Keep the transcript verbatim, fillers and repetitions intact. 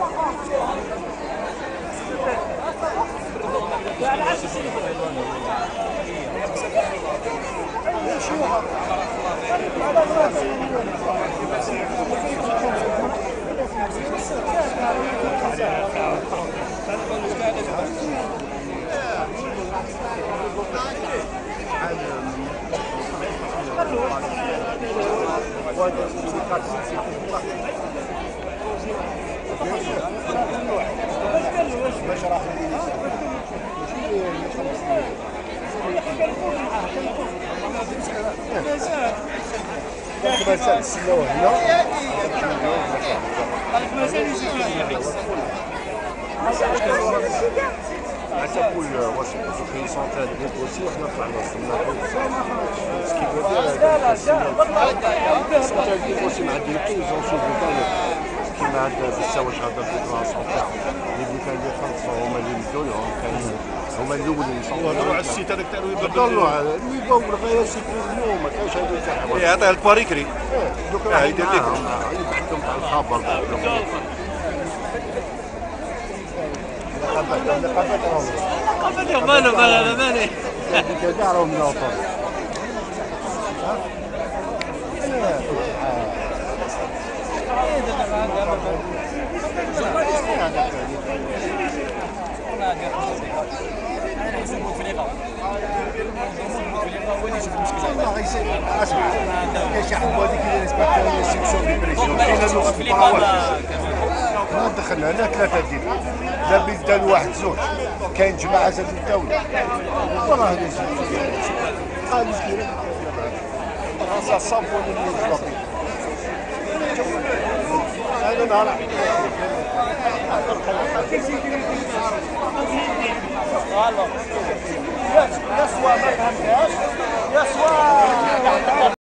مازال نستناوه هنا حتى كل واش في سونتال ديال بوسي وحنا طلعنا وصلنا سكي بدير سونتال ديال بوسي مع الديريكتور نشوفو كاع كيما عند بزاف واش هضر في البلاصه تاعو اللي كان اللي خلصوا هما اللي بدوا لهم كاين هما الاولين هضروا على السيت هذاك تاع الويبا هضروا على الويبا والغايه سيكوريو ما كانش هذا تاعهم اي عطيه الباريكري دوك راه يدير لكم يبعثهم تاع الخبر نقابات راهم نقابات مالو مالو مالي هذيك كاع راهم ناطر اسمع كاين شي حد هذيك اللي ريسبكت السيكسيون دي بريسيون كاين اللغه في البراوات ما دخلنا هنا ثلاثه ديال لا بلدان واحد زوج كاين جماعه زاد الدوله وراه هذا قال مسكين راه صابون اللي باقي هذا نهار والله